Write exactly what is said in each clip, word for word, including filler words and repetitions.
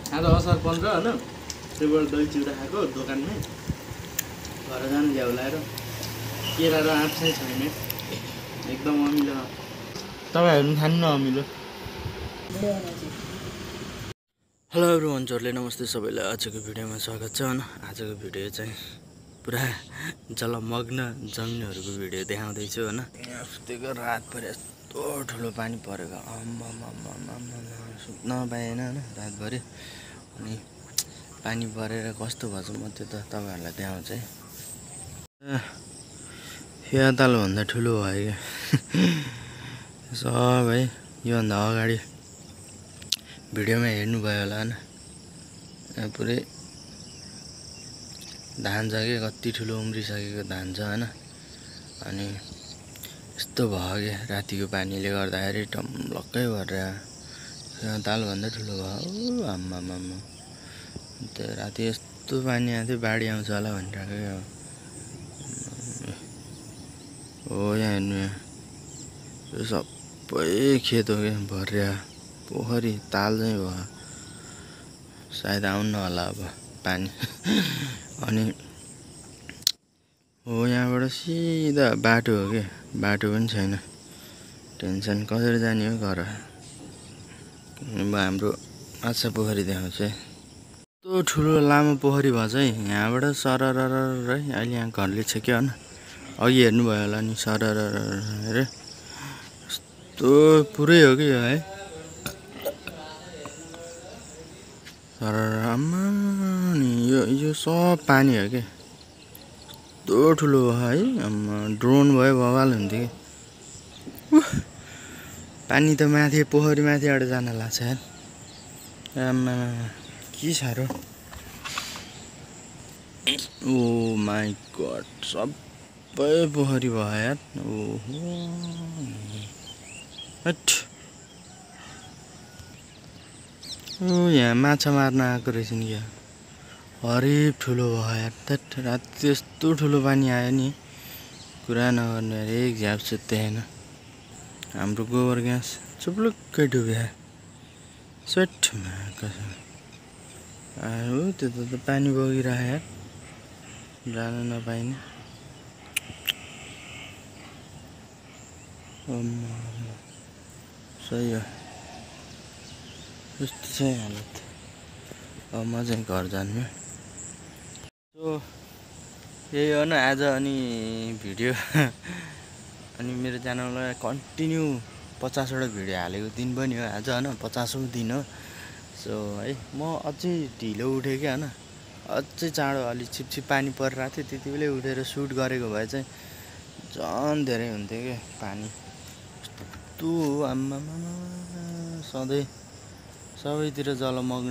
आज असार पन्ध्र होइन त्यहीबाट दही चिउरा खाएको दोकानमै घर जानु ल्याउ लाएर केरा र आँप चाहिँ छैन एकदम अमिलो तपाईँहरू पनि खानु न अमिलो। हेलो एभ्रिवानहरुले नमस्ते सबैलाई आजको भिडियोमा स्वागत छ हैन। आजको भिडियो चाहिँ पुरा जलमग्न जमिनहरुको भिडियो देखाउँदै छु हैन। अस्तिको रात भरि यस्तो ठुलो पानी परेको आम्मामामामा सुत्न पाएन हैन रातभरि। अनि पानी परेर कस्तो भएछ म त्यो त तपाईहरुलाई देखाउँछु है। यो ताल भन्दा ठुलो भयो के सबै यो भन्दा अगाडि भिडियोमा हेर्नु भयो होला हैन। यहाँ पुरै धान छ के कति ठुलो उम्रिसकेको धान छ हैन। अनि यस्तो भयो के रातिको पानीले गर्दाखेरि टम्लक्कै भरेर यहाँ ताल भन्दा ठुलो भयो आम्मामामा। त्यो राति यस्तो पानी आयो बाढी आउँछ होला भनिरहेको हो। यहाँ हेर्नु यो सबै खेत हो के भर्या पोखरी ताल चाहिँ भयो सायद आउन्न होला अब पानी। अनि हो यहाँबाट सिधा बाटो हो के बाटो पनि छैन टेन्सन कसरी जाने हो घर। म हाम्रो माछा पोखरी देखाउँछु है। यस्तो ठुलो लामो पोखरी भएछ है यहाँबाट सरर है। अहिले यहाँ घरले छेक्यो हैन अघि हेर्नु भयो होला नि सरर रे यस्तो पुरै हो कि यो है आम्मा नि यो यो सब पानी हो के यस्तो ठुलो भयो है। आम्मा ड्रोन भयो बवाल हुन्थ्यो कि पानी त माथि पोखरी माथिबाट जान लाग्छ यार। आम्मा के साह्रो ओ माई गड सबै पोखरी भयो यार। ओहो हट ओ यहाँ माछा मार्न आएको रहेछ नि क्या हरिब ठुलो भयो यार। त राति त्यस्तो ठुलो पानी आयो नि कुरा नगर्ने अरे एक झ्याप सुत्दैन। हाम्रो गोबर ग्यास चुप्लुक्कै डुब्यो स्वेटमा कसम आयो त्यो त पानी बगिरह्यो यार जान नपाइने। सही हो यस्तो छ हालत। अब म चाहिँ घर जान्छु। सो यही हो न आज अनि भिडियो अनि मेरो च्यानलमा कन्टिन्यू पचासवटा भिडियो हालेको दिन पनि हो आज हैन पचासौँ दिन हो। सो है म अझै ढिलो उठेँ क्या हैन अझै चाँडो अलि छिपछिप पानी परिरहेको थियो त्यति बेलै उठेर सुट गरेको भए चाहिँ झन् धेरै हुन्थ्यो क्या पानी यस्तो आम्मामा सधैँ सबैतिर जलमग्न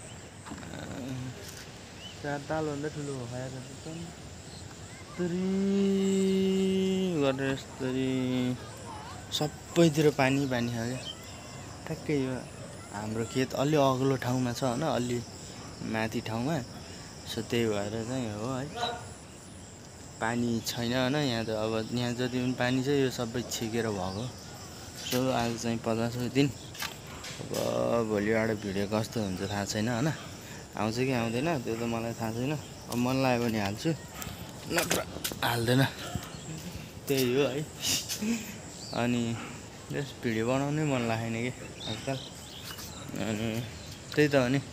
चार तालभन्दा ठुलो हो खाएर यस्तरी गरेर यस्तरी सबैतिर पानी पानी छ क्या। ठ्याक्कै यो हाम्रो खेत अलि अग्लो ठाउँमा छ होइन अलि माथि ठाउँमा। सो त्यही भएर चाहिँ हो है पानी छैन होइन यहाँ त अब यहाँ जति पनि पानी छ यो सबै छिकेर भएको। सो आज चाहिँ पचासौँ दिन अब भोलिबाट भिडियो कस्तो हुन्छ थाहा छैन होइन आउँछ कि आउँदैन त्यो त मलाई थाहा छैन। अब मन लाग्यो भने हाल्छु नत्र हाल्दैन त्यही हो है। अनि यस भिडियो बनाउनै मन लागेन कि आजकल अनि त्यही त हो नि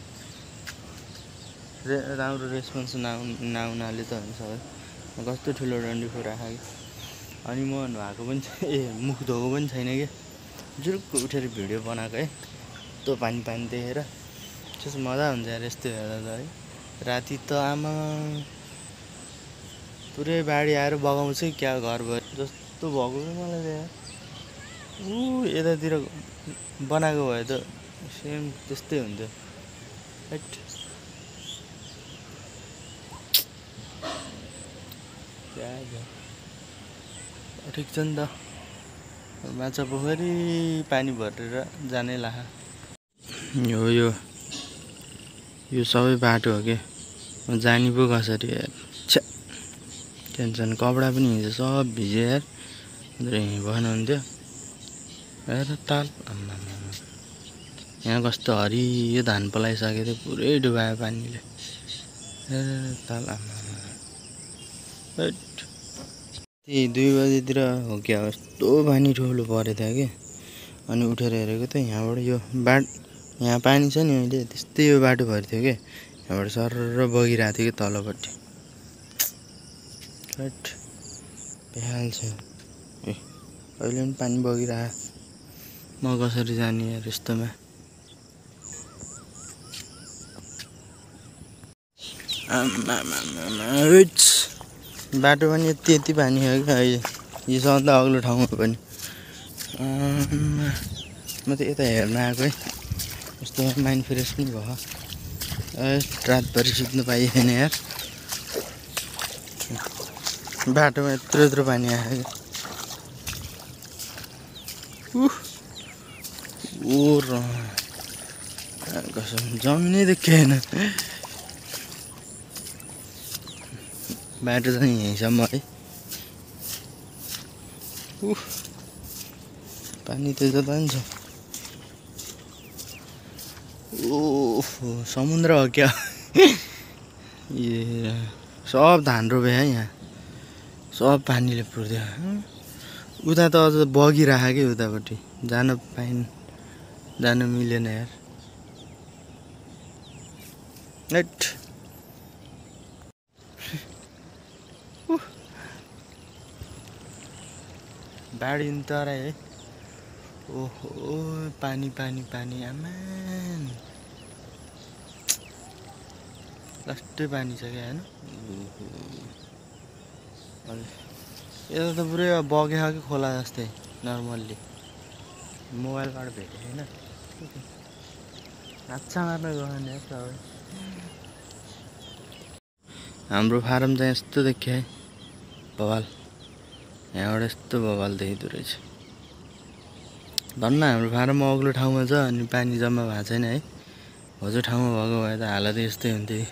रे राम्रो रेस्पोन्स नआउ नआउनाले त हुन्छ सबै कस्तो ठुलो डन्डी राखेको कि। अनि म नुहाएको पनि ए मुख धोएको पनि छैन कि जुरुक्क उठेर भिडियो बनाएको है यस्तो पानी पानी देखेर त्यस मजा हुन्छ यार यस्तो हेर्दा त है। राति त आमा पुरै बाढी आएर बगाउँछ क्या घरभरि जस्तो भएको मलाई यार। ऊ यतातिर बनाएको भए त सेम त्यस्तै हुन्थ्यो हैट। ठिक छ नि त माछा पोखरी पानी भरेर जानै लाहा हो। यो यो सबै बाटो हो के जानी पो कसरी यार छ्या टेन्सन कपडा पनि हिजो सब भिज्यो यार भएन हुन्थ्यो हेर ताल आम्मामा यहाँ कस्तो हरियो धान पलाइसकेको थियो, पुरै डुबायो पानीले। त्यही दुई बजीतिर हो क्या, कस्तो पानी ठुलो परेको थियो कि। अनि उठेर हेरेको त यहाँबाट यो बाट यहाँ पानी छ नि अहिले, त्यस्तै यो बाटो भरि थियो कि। यहाँबाट सरर बगिरहेको थियो कि तलपट्टि। हट बेहाल छ। ए अहिले पनि पानी बगिरह, म कसरी जाने यार यस्तोमा। बाटो पनि यति यति पानी हो क्या अहिले, यो सबभन्दा अग्लो ठाउँमा पनि। म त यता हेर्न आएको है, यस्तो माइन्ड फ्रेस पनि भयो। रातभरि सुत्नु पाइएन यार, बाटोमा यत्रो यत्रो पानी आयो। ओर कसम जमिनै देखेन। बाटो चाहिँ यहीँसम्म है। पानी त जता पनि छ। ओहो समुद्र हो क्या। ए सब धान रोपे है यहाँ, सब पानीले पुर्दियो। उता त अझ बगिरह कि उतापट्टि, जान पाइन जान मिलेन यार। हट बाढी तराई है। ओहो पानी पानी पानी आमान, लास्टै पानी छ क्या होइन। यता त पुरै बग्यो कि खोला जस्तै नर्मल्ली। मोबाइलबाट भेटेँ होइन, माछा मार्न गयो सबै। हाम्रो फारम चाहिँ यस्तो देखियो है, बवाल। यहाँबाट यस्तो बवाल देखिँदो रहेछ। धन्न हाम्रो फारम अग्लो ठाउँमा छ अनि पानी जम्मा भएको छैन है। होजो ठाउँमा भएको भए त हालत यस्तै हुन्थ्यो।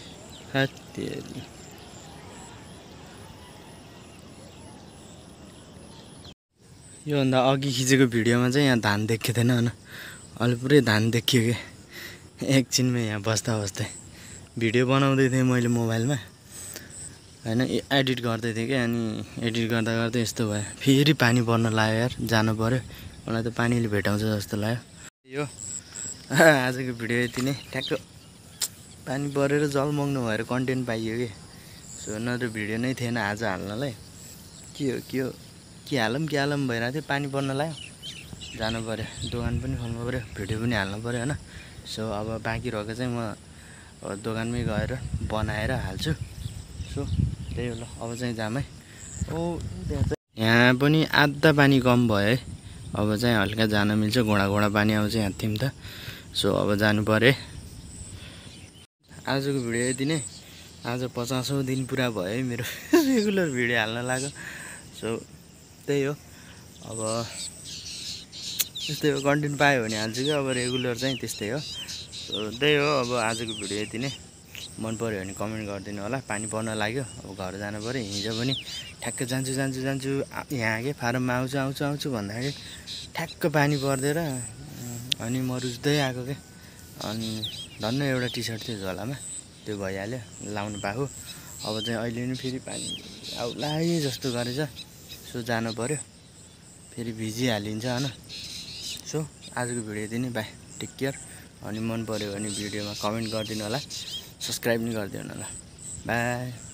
योभन्दा अघि खिचेको भिडियोमा चाहिँ यहाँ धान देखेको थिएन होइन, अहिले पुरै धान देखियो कि एकछिनमै यहाँ बस्दा बस्दै। भिडियो बनाउँदै थिएँ मैले मोबाइलमा होइन, एडिट गर्दै थिएँ कि। अनि एडिट गर्दा गर्दै यस्तो भयो, फेरि पानी पर्न लाग्यो यार, जानु पऱ्यो। मलाई त पानीले भेटाउँछ जस्तो लाग्यो। यो आजको भिडियो यति नै। ठ्याक्क पानी परेर जलमग्न भएर कन्टेन्ट पाइयो कि। सो नत्र भिडियो नै थिएन आज हाल्नलाई। के हो के हो के हालौँ के हालौँ भइरहेको थियो, पानी पर्न लाग्यो, जानु पऱ्यो, दोकान पनि खोल्नु पऱ्यो, भिडियो पनि हाल्नु पऱ्यो होइन। सो अब बाँकी रहेको चाहिँ म दोकानमै गएर बनाएर हाल्छु। सो त्यही हो ल, अब चाहिँ जाम है। ओ यहाँ पनि आधा पानी कम भयो है, अब चाहिँ हल्का जान मिल्छ। घोडा घोडा पानी आउँछ यहाँ थियौँ त। सो अब जानु पऱ्यो। आजको भिडियो यति नै। आज पचासौँ दिन पुरा भयो है मेरो रेगुलर भिडियो हाल्न लाग्यो। सो त्यही हो, अब त्यस्तै हो, कन्टेन्ट पायो भने हाल्छु कि। अब रेगुलर चाहिँ त्यस्तै हो। सो त्यही हो, अब आजको भिडियो यति नै। मन पऱ्यो भने कमेन्ट गरिदिनु होला। पानी पर्न लाग्यो, अब घर जानु पऱ्यो। हिजो पनि ठ्याक्क जान्छु जान्छु जान्छु यहाँ के फारममा आउँछु आउँछु आउँछु भन्दाखेरि ठ्याक्क पानी परिदिएर अनि म रुच्दै आएको क्या। अनि धन्न एउटा टी सर्ट थियो झोलामा, त्यो भइहाल्यो, लाउनु पाएको। अब चाहिँ अहिले पनि फेरि पानी आउला जस्तो गरेछ। सो जानु पऱ्यो, फेरि भिजिहालिन्छ होइन। सो आजको भिडियो यति नै, बाई, टेक केयर। अनि मन पऱ्यो भने भिडियोमा कमेन्ट गरिदिनु होला, सब्सक्राइब पनि गरिदिनु होला। बाई।